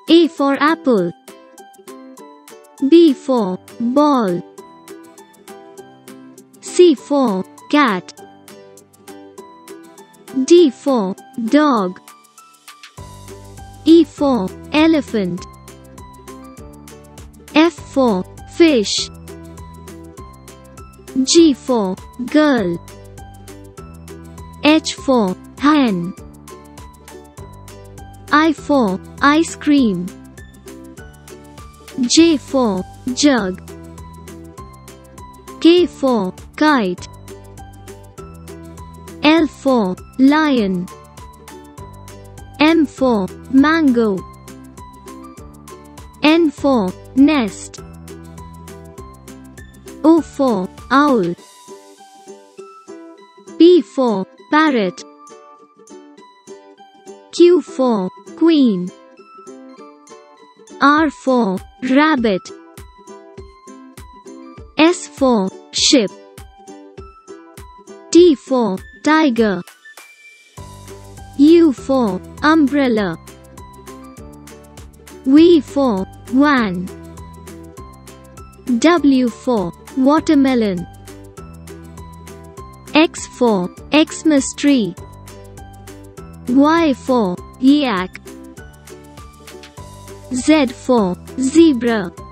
A for apple. B for ball. C for cat. D for dog. E for elephant. F for fish. G for girl. H for hen. I for ice cream. J for jug. K for kite. L for lion. M for mango. N for nest. O for owl. P for parrot. Q for queen. R for rabbit. S for ship. T for tiger. U for umbrella. V for van. W for watermelon. X for Xmas tree. Y for yak. Z for zebra.